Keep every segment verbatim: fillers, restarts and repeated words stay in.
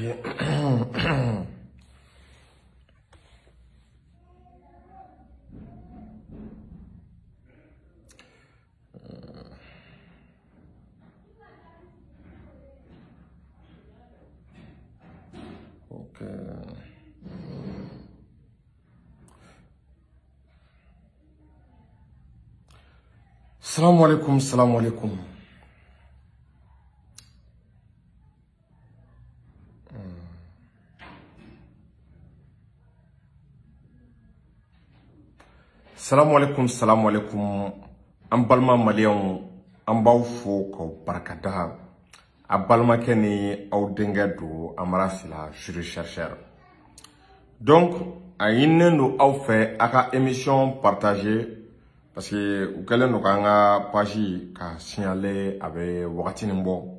Ok. Salam alaikum, salam alaikum. Salam alaikum, salam alaikum. Ambalma malion, ambao fo ko barakada. Abalma keni au dengedo amarasila juri chercheur. Donc, a inne nous au fait aka émission partagée parce que ou kelen no kanga page ka signaler avec wakati nimbo.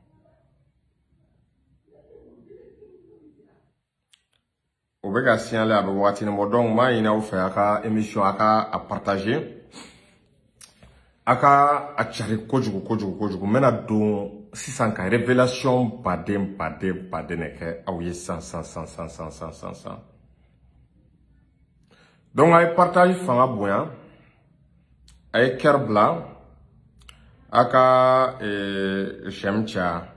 Ou beka signaler avec wakati nimbo. Donc, ma ina au fait aka émission aka à partager. Aka a tchari kojugu kojugu kojugu mena don sisan ka révélation badem badem badem neke aouye sans sans sans sans sans sans sans sans. Donc ay partage fanga boyan ay kerbla aka e shemcha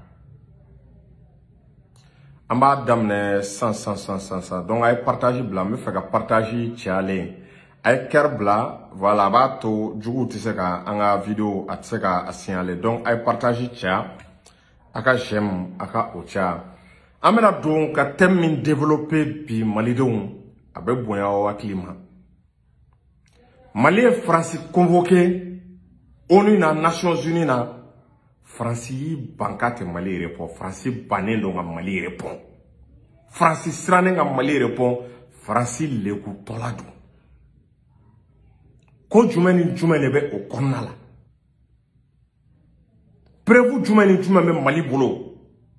amba damne sans sans sans sans sans. Donc ay partage bla me fait ka partage tiale ay kerbla voilà bato jugu tiseka anga vidéo atseka asignale. Donc ay partage tia aka j'aime aka ocha amena donc ka thème développer bi malidon abe boya wa climat Mali est France convoqué ONU na Nations Unies na France bankate Mali répond France bané donc Mali répond France strané nga Mali répond France le ku toladu ko jumeni jumene be o konnala prévu jumeni jumene Mali bolo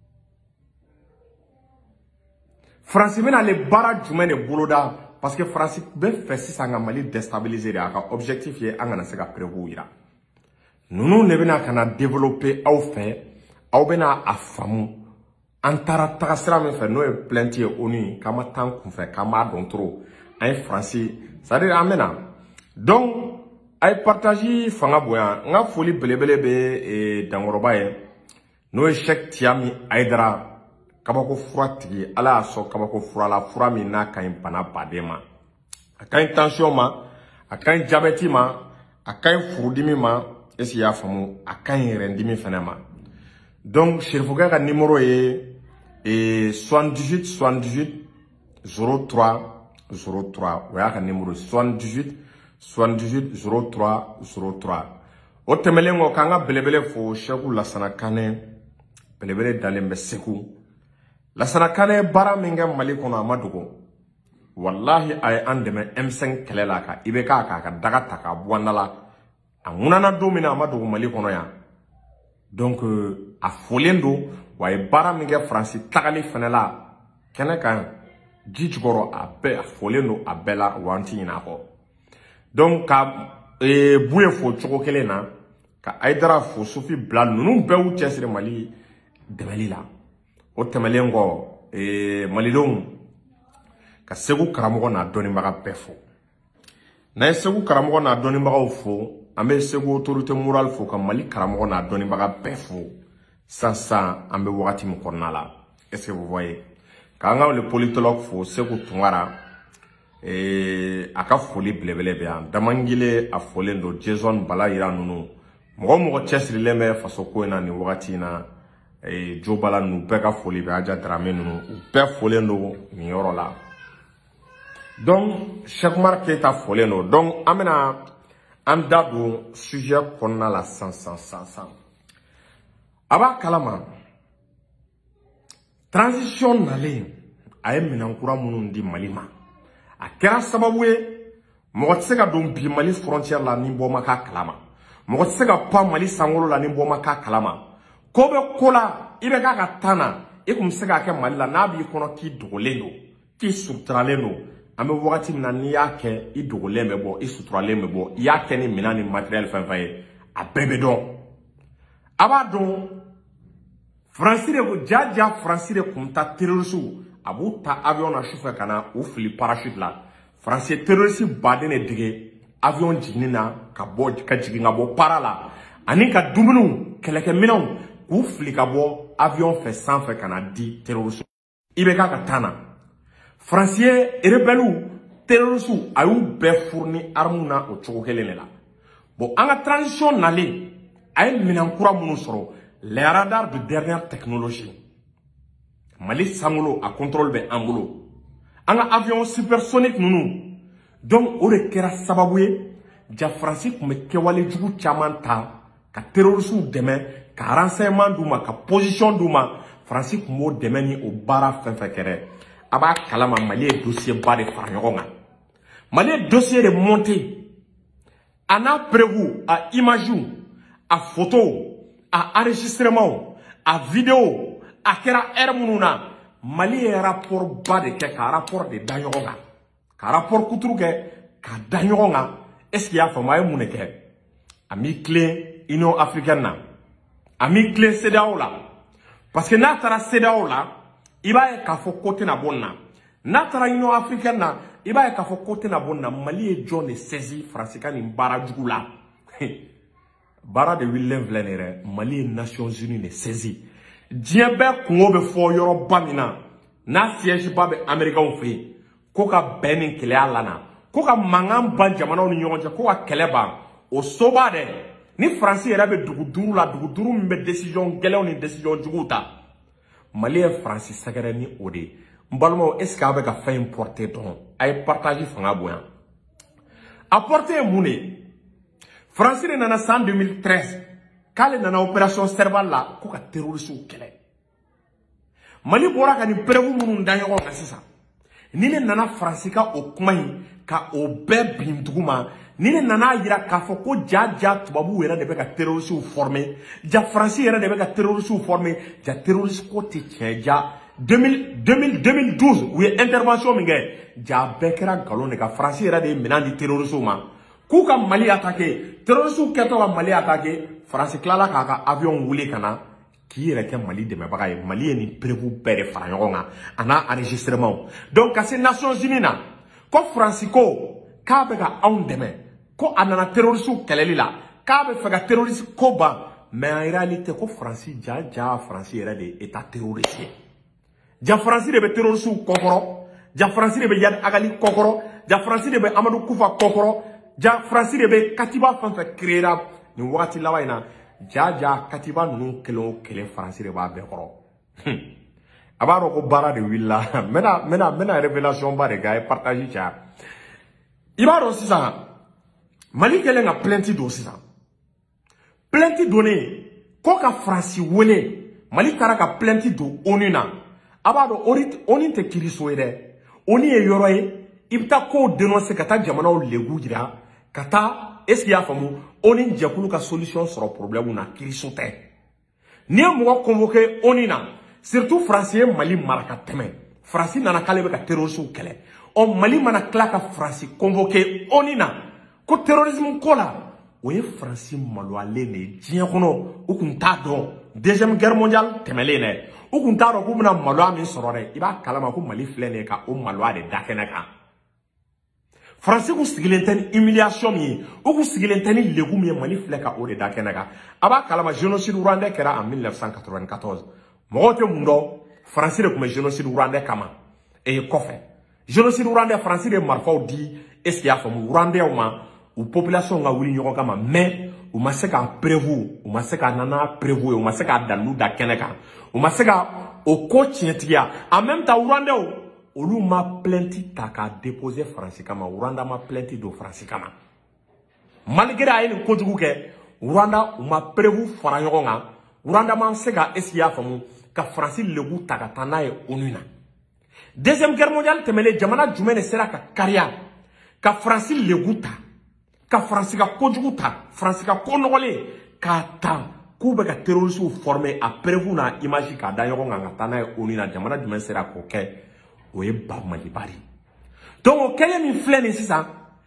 France mena le bara jumene bolo da parce que France be fait si sanga Mali déstabiliser aka objectif ye angana sega prévu ira nunu ne bena kana développer au fait au bena afamu antara takasra me fait no e plainte ONU kama tan kun fait kama don trop en français ça dire amena. Donc ay partager fanga boya nga foli belebele be e dangoroba ye no e chek tiami aidra kabako fratigi ala so kabako frala frami na kan pana padema akan tension ma akan diabète ma akan furudimi ma esi ya famu akan rendimi fenema. Donc chirfuga ka numéro ye e soixante-dix-huit soixante-dix-huit zéro trois zéro trois wa ka numéro soixante-dix-huit soixante-dix-huit zéro trois zéro trois. O temelengo kanga belebele fo sheku lasana kane belebele dalembe seku lasana kane bara minga Mali kono amadugo wallahi ay andeme M cinq kelela ka ibeka ka ka daga taka bwandala angunana domina amadugo Mali kono ya. Donc euh, a folendo wa bara minga France tagali fenela kene kan jijgoro abe a folendo abela wanti inako. Donc ka e bouye fo choko kelena ka aidara fo sofi bla nunu be u chesire Mali de Malila o temelengo e Malilon ka segu karamogo na doni maga pefo na segu karamogo na doni maga fo ambe segu autorité morale fo ka Mali karamogo na doni maga pefo ça ça ambe wakati mkonala. Est-ce que vous voyez quand le politologue fo segu tungara et aka foli blebele be an damangile a folendo Jason bala ira nunu mo mo chesri leme faso ko na ni wakati na e jo bala nu be ka foli be aja drame nunu be folendo ni yoro la. Donc chaque marque ta folendo. Donc amena anda do sujet konna la sans sans sans sans aba kalama transition nale ay minankura munun di Malima a kera sababu ye mɔgɔ tɛ se ka don bi Mali frontière la ni bɔ ma k'a kalama mɔgɔ tɛ se ka pan Mali sankolo la ni bɔ ma k'a kalama ko bɛ ko la i bɛ k'a ka tan na i kun bɛ se k'a kɛ Mali la n'a b'i kɔnɔ k'i dogolen don k'i suturalen don an bɛ wagati min na n'i y'a kɛ i dogolen bɛ bɔ i suturalen bɛ bɔ i y'a kɛ ni minɛn ni matériel fɛn fɛn ye a bɛɛ bɛ dɔn a b'a dɔn Fransi de jaja Fransi de kumta terroristu abuta avion na chauffeur kana ou fili parachute la. Fransi terroristi baden e dige avion jignina ka bo ka jiginga bo para la. Ani ka dumunu keleke minanw ou fili ka bo avion fait sans fait kana di terroristu. Ibeka ka tana. Fransi rebelu terroristu ayu be fourni armuna o chogo kelene la. Bon anga transition nale ay minankura munu soro. Les radars de dernière technologie. Mali Sangolo a contrôle de Angulo. Un avion supersonique nous. Donc, on est kera sababoué. Ja Francis me kewale jugu chamanta. Ka terrorisme demain. Ka renseignement douma. Ka position douma. Francis mo demain ni au bara fin fekere. Aba kalama Mali dossier bas de Faronga. Mali dossier de montée. Ana prévu à image, à photo. À enregistrement, à vidéo, à kera ermununa, Mali est rapport bas de ke, ka rapport de danyoronga. Ka rapport kutruke, ka danyoronga, est-ce qu'il y a fama e mouneke? Ami clé Union africaine na. Ami clé C D A O la. Parce que na tara C D A O la, iba e ka fo kote na bonna. Na tara Union africaine na, iba e ka fo kote na bonna. Mali e John e saisi Fransika ni mbara jugu la. Bara de Willem Vlenere, Mali et Nations Unies ne saisi. Djembe Kongo be fo yoro bamina. Na siège ba be Américain fe. Koka benin kele alana. Koka mangam ban jamana ni nyonja koka keleba. O soba de. Ni Français era be duguduru la duguduru mbe décision gelew ni décision juguta. Mali et Français sagere ni ode. Mbalmo est-ce qu'avec a fait importer don ay partager fanga boyan. Apporter moune. Fransi de nana en deux mille treize, kale nana opération Serval la, ko ka terroriste kele. Mali bora ka ni prevu munu danyo nga sisa. Nile nana Fransika o kumai ka o be bintuguma. Nile nana yira ka fo ko ja ja tubabu era de be ka terroriste formé. Ja Fransi era de be ka terroriste formé. Ja terroriste ko te ja deux mille douze où est intervention minge. Ja bekera galon de ka Fransi era de menan di terroriste ma. Kouka Mali attaqué, terroristes keto ka Mali attaqué, France klala ka avion wuli kana, qui est le Mali de Mabagaye, Mali est ni prévu père Faronga, ana enregistrement. Donc à ces Nations Unies na, ko Francisco, ka bega on demain, ko anana terroristes keleli la, ka be fega terroriste koba, mais en réalité ko Francis ja ja Francis era de état terroriste. Ja Francis de be terroristes kokoro, ja Francis de be Yad Agali kokoro, ja Francis de be Amadou Koufa kokoro. Ja Fransi de be katiba fanfa créera ni wakati lawaina ja ja katiba nu kelo kele Fransi de ba be koro abaro ko bara de willa mena mena mena révélation ba de gars partager cha ibaro sisa Mali kele nga plenty do sisa plenty donné ko ka Fransi wele Mali karaka plenty do onina abaro orit oninte kiriso ere oni e yoroye ibta ko dénoncer kata jamana o legu jira kata est-ce qu'il y a famu oni jakulu ka solution sur le problème na kirisote ni mo convoquer onina surtout français Mali maraka teme français nana kale be ka terrorisme kele o Mali mana klaka français convoquer onina ko terrorisme kola o ye français malo ale ne dien kono o kun ta don deuxième guerre mondiale temele ne o kun ta ro ko buna malo ami sorore iba kalama ko Mali flene ka o malo ade dakena ka Français ku sigilenten humiliation mi ou ku sigilenten legu mi Mali fleka o de dakenaga aba kalama génocide rwandais kera en mille neuf cent quatre-vingt-quatorze mogote mundo Français de kuma génocide rwandais kama e kofe génocide rwandais Français de marfaw di est-ce qu'il y a famu rwandais ma ou population nga wuli nyoko kama mais ou maseka prévu ou maseka nana prévu ou maseka dalu dakenaka ou maseka o ko tientia en même temps rwandais Olu ma plainte taka déposé Fransi kama Rwanda ma plainte do Fransi kama malgré ayeni kojugu ke Rwanda ma prévu faranyoga Rwanda ma sega esia famu ka Fransi legu taka tanaye onuna deuxième guerre mondiale temele jamana jumene sera ka karia ka Fransi leguta ka Fransi ka kojugu ta Fransi ka konogole ka ta kube ka terroriste formé a prévu na image ka danyogo nga tanaye onuna jamana jumene sera ko ke Oye ba Mali bari. Donc quel est mi flène ici ça?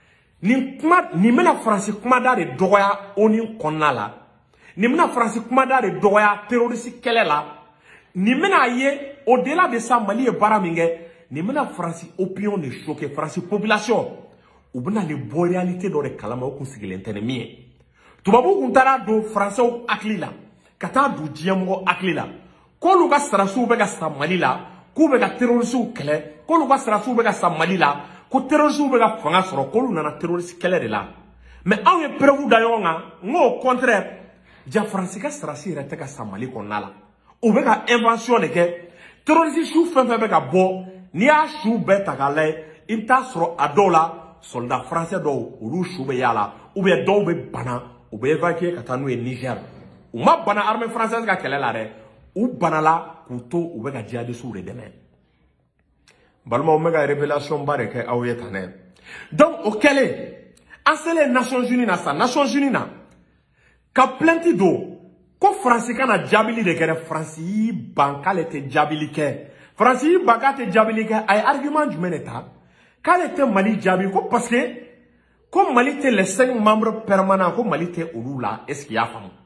Ni kuma ni mena France kuma da de doya oni konna la. Ni mena France kuma da de doya terroriste kele la. ni mena ye au-delà de ça Mali et Baramingue ni mena France opinion de choquer France population ou bena les bonnes réalités dans les kalama ou kunsigile ntene tubabu kuntara do français akli la kata du diamo akli la ko lu ka sarasu be ka sa Mali la ku be ka terroriste kele ko lu ka sarasu be ka sa Mali la ko terroriste be ka fanga soro ko lu nana terroriste kele de la mais aw ye preuve da yonga ngo au contraire ja France ka sarasi rete ka sa Mali ko nala o be ka invention de ke terroriste chou fen fen be ka bo ni a chou be ta ka le imta soro adola soldat français do olu chou be yala ou be do be bana ou be évacuer katanu e Niger ou ma bana armée française ka kele la re ou bana la kuto ou be ka djihadiste ou le demain balma o mega révélation bare ke awye tane donc au kele en les Nations Unies na sa Nations Unies na ka plenty do ko France kana jabili de kere France yi bankale te jabili ke France yi bankate jabili ke ay argument du meneta kale te Mali jabi ko parce que comme Mali était les cinq membres permanents, comme Mali était au là, est-ce qu'il y a femme?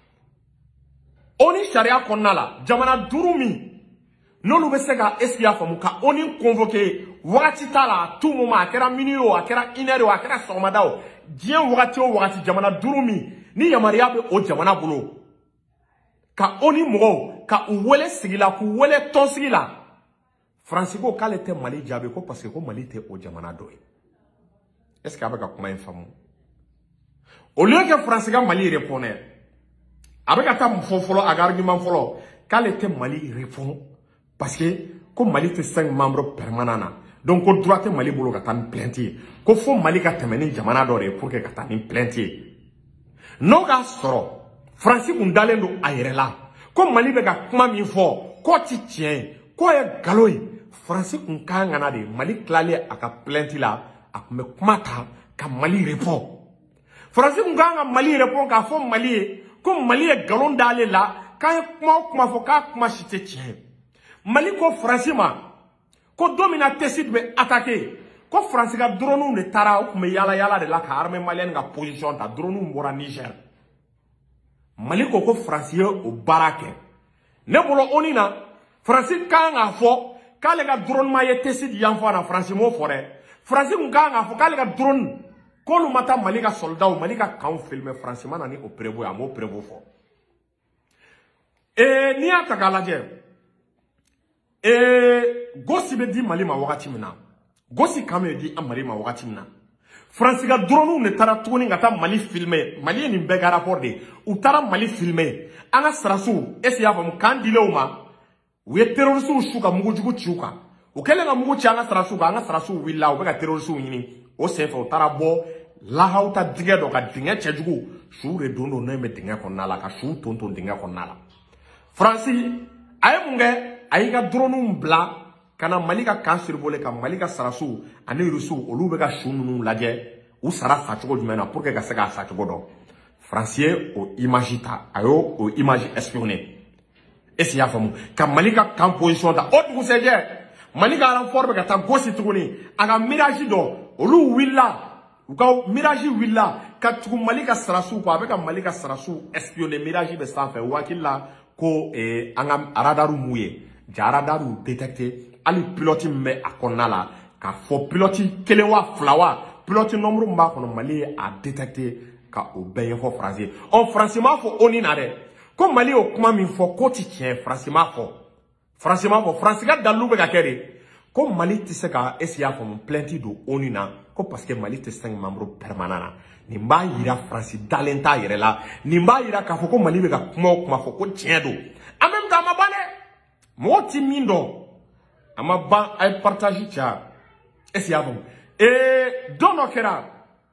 On y charia qu'on a là, Jamana Durumi. Non, nous vesega, est-ce qu'il y a femme? Car on y convoqué, Wakatita là, tout moment, à kera minio, à kera inero, à kera somadao, Dien Wakatio, Wakati, Jamana Durumi, ni Yamariabe au Jamana Bolo. Car on y moro, car ouwele sigila, ouwele ton sigila. Francisco, quand était Mali Diabeko, parce que comme Mali était au Jamana Doé. Est-ce qu'il y a un femme? Au lieu que France Mali répondait, avec un folo, un argument folo, quand était Mali répond, parce que comme Mali était cinq membres permanents, donc au droit de Mali bolo katan plaintier, qu'il faut Mali katameni jamana dore pour que katani plaintier. Non ga soro, France undalendo ayerela, comme Mali bega kuma mi fo, ko ti tien, ko e galoi, France unkanga de Mali klale aka plainti la. Me kumata ka Mali répond. Français nganga Mali répond ka fo Mali comme Mali est galon d'aller là quand kuma kuma fo ka kuma chite tien. Mali ko français ma ko domina tesid be attaquer ko français ga drone ne tara ko me yala yala de la ka armée malienne ga position ta drone mbora Niger. Mali ko ko français au barake. Ne bolo onina français kanga fo ka le ga drone ma ye tesid yanfa na français mo forêt. France nganga fo kale ka drone ko lu mata Mali ka soldat ou Mali ka kan filmer France man ani o prévu a mo prévu fo e ni ata kala je e gosi be di Mali ma wakati mina gosi kame di Mali ma wakati mina France ka drone ne tara tuni ngata Mali filmer Mali ni be ga rapport de ou tara Mali filmer anga srasu esi ya fam kan diloma we terroriste shuka mugujugu chuka o kele nga mugu changa sarasu ga nga sarasu willa o bega terroriste nyini o sefa o tarabo la hauta dige do ka dinga chejugu shure dondo na me dinga konna la ka shu tonto dinga konna la Franci ay munge ay ga drone bla kana Malika kansir bole ka Malika sarasu ane rusu o lu bega shununu laje u sara fa chogo jumena pour que ga sega sa chogo do Francier o imagita ayo o image espionné esi ya famu ka Malika kan position da o du seje Malika renfort ka ta gosi tuguni aga mirage do olu willa uka mirage willa ka tugu Malika sarasu ko avec Malika sarasu espionner mirage be sanfɛ wakilla ko eh anga radaru muye ja radaru détecter ali pilote me akonna la ka fo pilote kelewa flawa pilote nombre mba kono Mali a détecter ka o beye fo français on français ma fo oni na de ko Mali o kuma min fo ko ti tien français ma fo Franchement, pour France, quand dans l'oubli kakere, comme Mali tisse ka esia fo mon plenty do onina, ko parce que Mali tisse cinq membres permanents. Nimba ira France dalenta ire la, nimba ira ka fo ko Mali beka kuma kuma fo ko tien do. En même temps, ma bane, mo ti mindo, ama ban ay partage tia, esia fo. Et dono kera,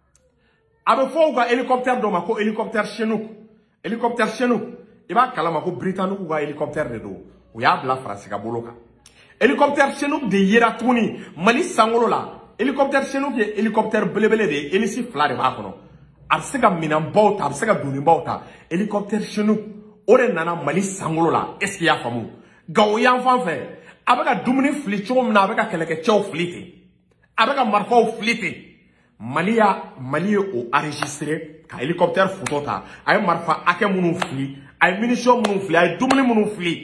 abe fo ga hélicoptère do ma ko hélicoptère chenouk, hélicoptère chenouk, iba kalama ko britannique ga hélicoptère de do. Ou y'a bla France ka boloka. Hélicoptère chenouk de yera tuni Mali sangolo la. Hélicoptère chenouk ye hélicoptère belebele de elisi fla de ba kono. Absega minan bauta, absega duni bauta. Hélicoptère chenouk ore nana Mali sangolo la. Est-ce qu'il y a famu? Gawo yan fan fait. Abega dumuni fli chom na abega keleke chow fliti. Abega marfa fliti. Mali ya Mali o enregistré ka hélicoptère photo ta. Ay marfa ake munu fli, ay munition munu fli, ay dumuni munu fli.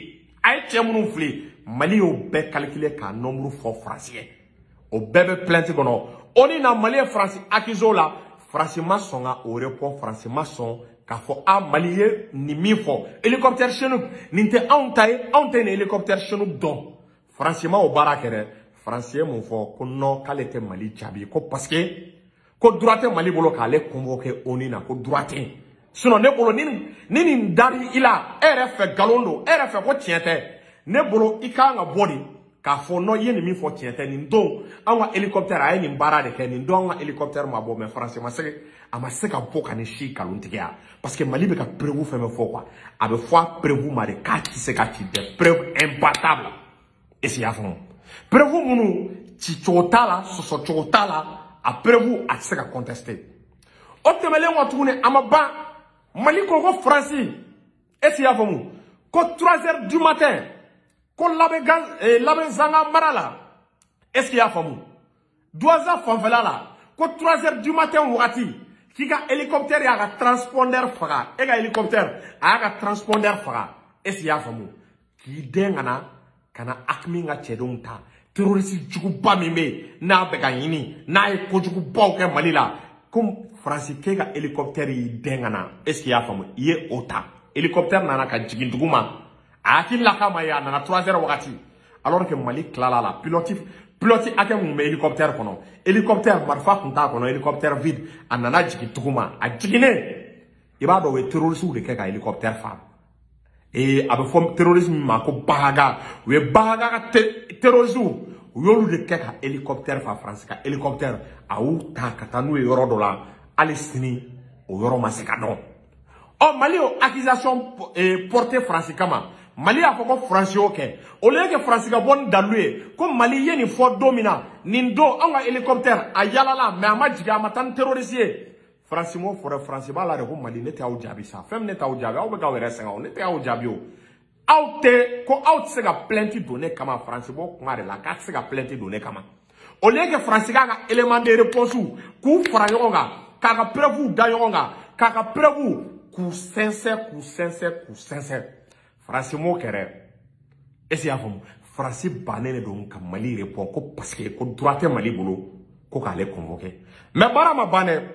ay cɛ minnu fili Mali y'o bɛɛ calculer ka nombre fɔ français o bɛɛ bɛ plainte kɔnɔ oni na Mali ye France accusé la France ma sɔn ka o report France ma sɔn k'a fɔ a Mali ye ni min fɔ hélicoptère Chinook nin tɛ anw ta ye anw tɛ nin hélicoptère Chinook dɔn France ma o baara kɛ dɛ France ye mun fɔ ko non k'ale tɛ Mali jaabi ko parce que ko droit tɛ Mali bolo k'ale convoquer oni na ko droit tɛ sinon ne bolo ni ni nin dari i la e yɛrɛ fɛ galon don e yɛrɛ fɛ ko tiɲɛ tɛ ne bolo i kan ka bɔ de k'a fɔ non i ye nin min fɔ tiɲɛ tɛ nin don an ka hélicoptère a ye nin baara de kɛ nin don an ka hélicoptère ma bɔ mais France ma se a ma se ka bɔ ka nin si galon tigɛ parce que Mali bɛ ka preuve fɛn fɛn fɔ quoi a bɛ fɔ a preuve ma de k'a tɛ se ka ci des preuves imbattables est-ce que y'a faamu preuve minnu ci cogo t'a la sɔsɔ cogo t'a la a preuve a tɛ se ka contester o tɛmɛlen kɔ tuguni a ma ban Mali ko ko France est-ce que y'a faamu ko trois heures du matin ko labɛn gan labɛn zanga mara la est-ce que y'a faamu douze fanfɛla la ko trois heures du matin wagati k'i ka hélicoptère y'a ka transpondeur faga e ka hélicoptère a y'a ka transpondeur faga est-ce que y'a faamu k'i den ka na ka na Hakimi ka cɛdenw ta terroriste juguba min bɛ n'a bɛ ka ɲini n'a ye kojugubaw kɛ Mali la ko France k'e ka hélicoptère y'i den ka na est-ce que y'a faamu i ye o ta hélicoptère nana ka jigin dugu ma a hakili la k'a ma ye a nana trois heures wagati alors que Mali tilala la pilote pilote hakɛ mun bɛ hélicoptère kɔnɔ hélicoptère marifa kun t'a kɔnɔ hélicoptère vide a nana jigin dugu ma a jiginnen i b'a dɔn u ye terroristes de kɛ ka hélicoptère fa ee a bɛ fɔ terrorisme min ma ko Bahaga u ye Bahaga ka terroristes u y'olu de kɛ ka hélicoptère fa France ka hélicoptère a y'u ta ka taa n'u ye yɔrɔ dɔ la hali sini o yɔrɔ ma se ka dɔn ɔ Mali y'o accusation porté France kama Mali y'a fɔ ko France y'o kɛ au lieu que France ka bɔ ni dalu ye ko Mali ye nin fɔ don min na nin don anw ka hélicoptère a yalala mais a ma jigin a ma taa ni terroriste ye France m'o fɔ dɛ France b'a la de ko Mali ne tɛ aw jaabi sa fɛn min ne t'aw jaabi aw bɛ k'aw yɛrɛ sɛgɛn o ne tɛ aw jaabi o aw tɛ ko aw tɛ se ka plainte don ne kama France b'o kuma de la k'a tɛ se ka plainte don ne kama au lieu que France k'a ka élément de réponse k'u fara ɲɔgɔn kan k'a ka preuve da ɲɔgɔn kan k'a ka preuve k'u sɛnsɛn k'u sɛnsɛn k'u sɛnsɛn France m'o kɛ dɛ est-ce que y'a faamu France bannen de don ka Mali répond ko parce que ko droit tɛ Mali bolo ko k'ale convoquer mais baara ma ban dɛ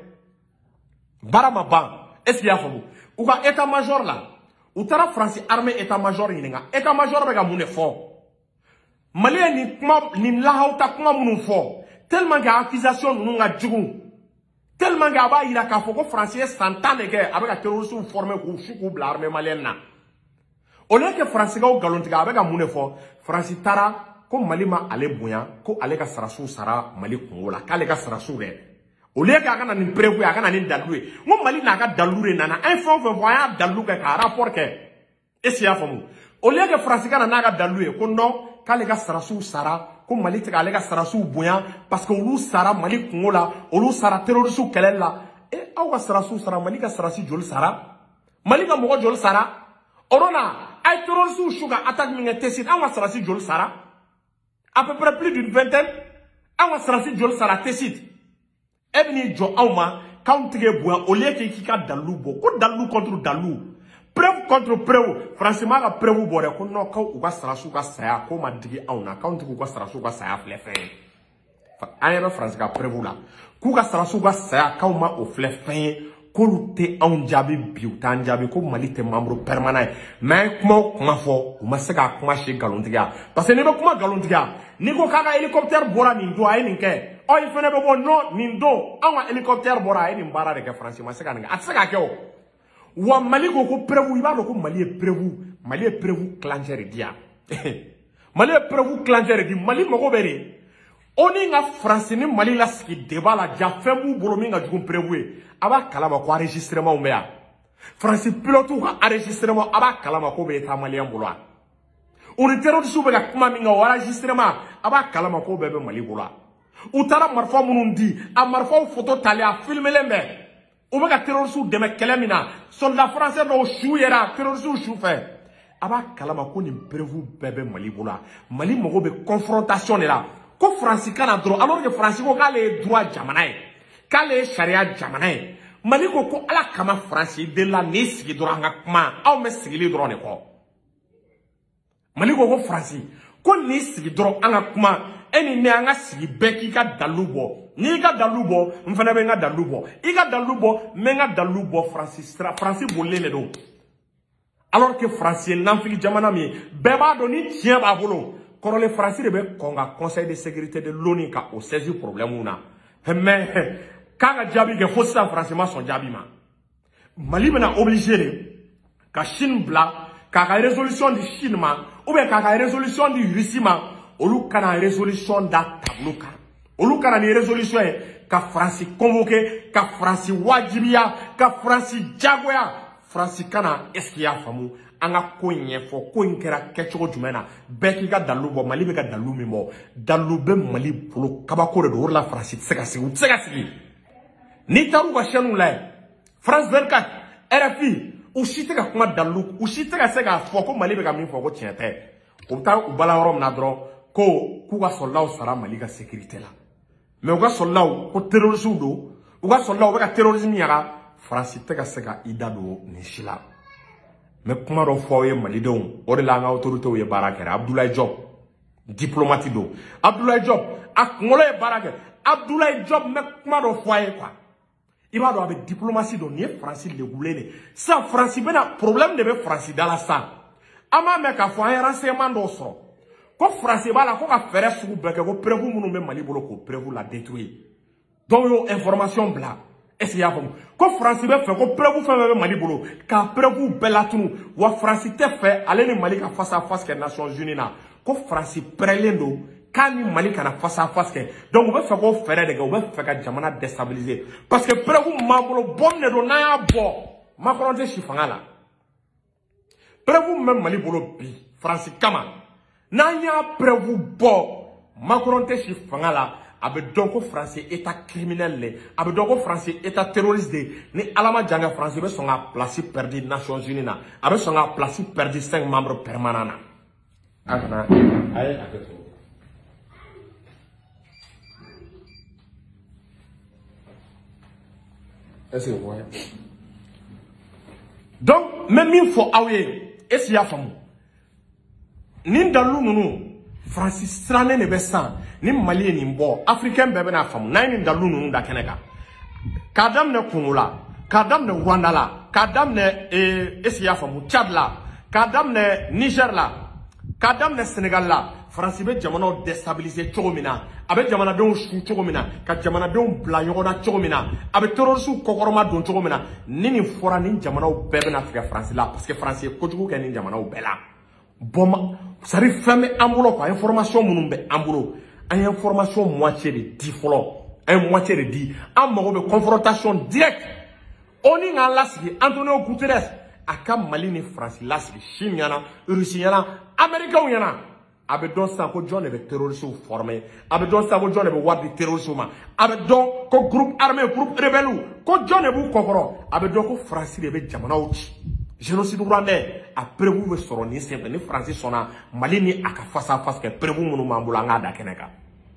baara ma ban est-ce que y'a faamu u ka état major la u taara France armée état major ɲininka état major bɛ ka mun de fɔ Mali ye nin kuma nin lahawta kuma minnu fɔ tellement que accusation ninnu ka jugu tellement que a b'a yira k'a fɔ ko France ye san tan de kɛ a bɛ ka terroristes former k'u su k'u bila armée malienne na au lieu que France kaw galontigɛ a bɛ ka mun de fɔ France taara ko Mali ma ale bonya ko ale ka sarasiw sara Mali kungo la k'ale ka sarasiw dɛ au lieu que a kana nin preuve ye a kana nin dalilu ye n ko Mali n'a ka dalilu de nana an ye fɛn o fɛn fɔ an y'a dalilu kɛ k'a rapport kɛ est-ce que y'a faamu au lieu que France ka na n'a ka dalilu ye ko non k'ale ka sarasiw sara ko Mali tɛ k'ale ka sarasiw bonya parce que olu sara Mali kungo la olu sara terroristes kɛlɛli la e aw ka sarasiw sara Mali ka sarasi joli sara Mali ka mɔgɔ joli sara orona ay terroristes su ka attaque min kɛ Tessit an ka sarasi joli sara à peu près plus d'une vingtaine an ka sarasi joli sara Tessit e bɛ n'i jɔ anw ma k'anw tigɛ bonya au lieu que k'i ka dalilu bɔ ko dalilu contre dalilu preuve contre preuve France ma ka preuve bɔ dɛ ko non k'aw u ka sarasiw ka saya k'o ma digi anw na k'anw tigi u ka sarasiw ka saya filɛ fɛn ye an ɲɛ bɛ France ka preuve la k'u ka sarasiw ka saya k'aw ma o filɛ fɛn ye k'olu tɛ anw jaabi bi u t'an jaabi ko Mali tɛ membre permanent ye mais kuma o kuma fɔ u ma se k'a kuma si galontigiya parce que n'i bɛ kuma galontigiya n'i ko k'a ka hélicoptère bɔra nin don a ye nin kɛ ɔ i fana bɛ bɔ non nin don anw ka hélicoptère bɔra a ye nin baara de kɛ France ma se ka nin kɛ a tɛ se k'a kɛ o wa Mali ko ko preuve i b'a dɔn ko Mali ye preuve Mali ye preuve kilancɛ de di yan Mali ye preuve kilancɛ de di Mali mago bɛ de o ni ka France ni Mali la sigi débat la ja fɛn b'u bolo min ka jugu preuve ye a b'a kalama ko enregistrement bɛ yan France pilote ka enregistrement a b'a kalama ko bɛ état malien bolo u ni terroristes bɛ ka kuma min kan o enregistrement a b'a kalama ko bɛɛ bɛ Mali bolo u taara marifa minnu di a marifaw photo talen a filmelen bɛ u bɛ ka terroristes dɛmɛ kɛlɛ min na soldat français dɔw su yɛrɛ terroristes su fɛ a b'a kalama ko nin preuve bɛɛ bɛ Mali bolo Mali mago bɛ confrontation de la ko France kana dɔrɔn alors que France ko k'ale ye droit jamana ye k'ale ye sariya jamana ye Mali ko ko ala kama France de la n'i sigi dɔrɔn an ka kuma anw bɛ sigili dɔrɔn de kɔ Mali ko ko France ko ni sigi doro anga kuma eni ne anga sigi beki ka dalubo ni ka dalubo mfana be nga dalubo i ka dalubo me nga dalubo France stra France bolele do alors que France n'amfili jamana mi beba do ni tien ba bolo korole France de be konga conseil de sécurité de l'ONU ka o saisi problème una mais kanga jabi ke fossa France ma son jabi ma Mali bena obligé de ka Chine bla ka ka résolution di Chine ma ou bien ka ka résolution di Russie ma olu kana résolution da tableau ka olu kana ni résolution ka France convoqué ka France wajibiya ka France jagoya France kana est-ce qu'il y a famu anga ko nyefo ko nkera kecho jumena beki ga dalu bo Mali be ga dalu mi mo dalu be Mali polo kabako de la France tseka sigi tseka sigi ni taru ga chenu la France vingt-quatre R F I ou chite ka kuma dalu ou chite ka se ga fo ko Mali be ga mi fo ko tiente o ta u bala rom na dro ko ku ga soldat sara Mali ga sécurité la mais u ga soldat ko terrorisme do u ga soldat be ga terrorisme yara France te ka se ga ida do ni shila mais kuma do fo ye Mali don o de la nga autorité o ye barakere Abdoulaye Diop diplomate do Abdoulaye Diop ak ngolo ye barakere Abdoulaye Diop me kuma do fo ye quoi il va avec diplomatie do ni France le goulele ça France bena problème de be France dans la salle ama me ka fo un renseignement do so ko France ba la ko ka faire sou beke ko prévu munu me Mali bolo ko prévu la détruire donc yo information bla est-ce qu'il y a comme ko France be fait ko prévu fait me Mali bolo ka prévu bela tunu wa France te fait aller ni Mali ka face à face que Nations Unies na ko France prelendo Kani Mali kana face à face que donc on va faire quoi faire des gars on va faire que jamana déstabiliser parce que prévu mambo bon ne do na ya bo Macron te chifanga la prévu même Mali bolo bi France kama na ya prévu bo Macron te chifanga la abe donc France état criminel le abe donc France état terroriste de ni alama janga France be son a place perdu Nations Unies na abe son a place perdu cinq membres permanents na akana ay akato. Est-ce que vous voyez? Donc, même il faut aouer. Est-ce qu'il y a femme? Ni dalou nounou, Francis Strané ne besan, ni Malien ni mbo, Africain bebe na femme, na ni dalou nounou da keneka. Kadam ne Kongola, kadam ne Rwanda la, kadam ne, est-ce qu'il y a femme? Tchad la, kadam ne Niger la, kadam ne Sénégal la, France be jamana déstabiliser chogomina abe jamana don shu chogomina ka jamana don bla yogona chogomina abe terroriste kokoroma don chogomina nini fora ni jamana bebe na Afrique France la parce que France ko jugu ken ni jamana bela bon sari femme ambulo quoi information munumbe ambulo ay information moitié de dix folo un moitié de dix am mo be confrontation directe oni nga lasigi Antonio Guterres aka Mali ni France lasigi Chine yana Russie yana Américain yana abe don sa ko John be terroriste formé abe don sa ko John be wadi terroriste ma abe don ko groupe armé groupe rebelle ko John bu kokoro abe don ko France be jamana uchi génocide rwandais après vous soro ni simple ni France sona Mali ni aka face à face que prévu munu mambula ngada keneka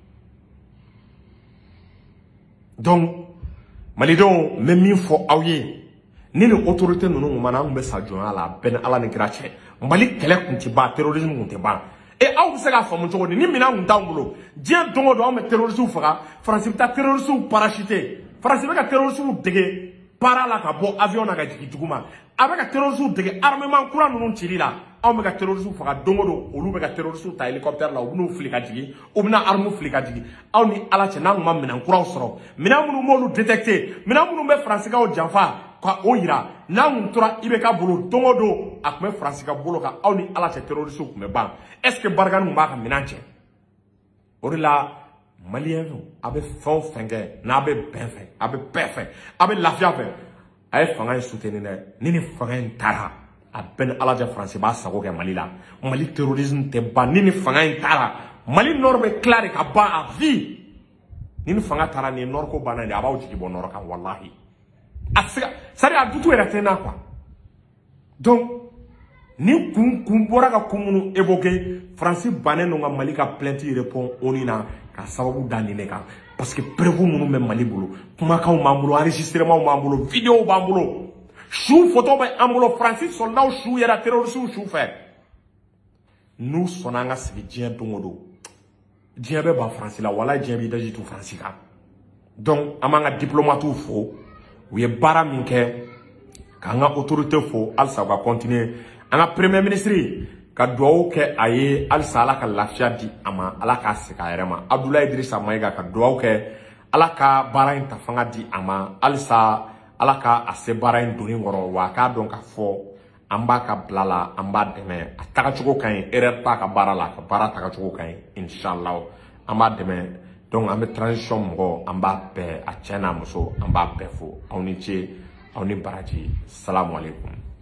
donc Mali don même min fo awye ni le autorité nunu mana ngbe sa jona la ben ala ni grache Mali kele kunti ba terrorisme kunti ba et aw se ka famu jogo ni mina ngun tangulo dien dongo do am terroriste faga France ta terroriste parachuté France be ka terroriste dege para la ka bo avion na ka jigi duguma avec terroriste dege armement kura nunu tiri la aw me ka terroriste faga dongo do olu be ka terroriste ta hélicoptère la ubnu flika jigi ubna armu flika jigi aw ni ala che na ngam mina kura soro mina munu molu détecter mina munu be France ka o janfa ka oyira na ntura ibeka bolo dongo do akme France ka bolo ka aw ni ala che terroriste ku me ban est-ce que barganu ba ka minanche orila malien abe fon fenge na abe benfe abe perfect abe lafia fe ay fanga soutenir ni ni fanga ntara aben ala ja France ba sago ke Mali la Mali terrorisme te ban ni ni fanga ntara Mali norme claire ka ba a vie ni ni fanga tara ni nor ko banane aba uji bo nor kan wallahi asika sari a dutu era tena quoi donc ni kun kun bora ka kumunu évoquer France bané no Mali ka plainte répond onina ka sababu danine ka parce que prévu munu même Mali bolo kuma ka mambulo enregistrement mambulo vidéo mambulo chou photo ba ambulo France soldat chou era terroriste chou fait nous sonna an ka sigi diɲɛ don o don diɲɛ bɛ ban faransi la wala diɲɛ b'i daji tu faransi kan donc an b'an ka diplomatiw fo u ye baara min kɛ k'an ka autorité fo halisa u ka continuer an ka premier ministre ka duwawu kɛ a ye halisa ala ka lafiya di a ma ala k'a segin a yɛrɛ ma Abdoulaye Idrissa Mayiga ka duwawu kɛ ala ka baara in ta fanga di a ma halisa ala ka a se baara in doni kɔrɔ wa k'a dɔn ka fɔ an b'a ka bila la an b'a dɛmɛ a tagacogo ka ɲi erreur t'a ka baara la a ka baara tagacogo ka ɲi inshallah an b'a dɛmɛ donc an bɛ transition mɔgɔ an b'a bɛɛ a cɛ n'a muso an b'a bɛɛ fo aw ni ce aw ni baraji salamu alaikum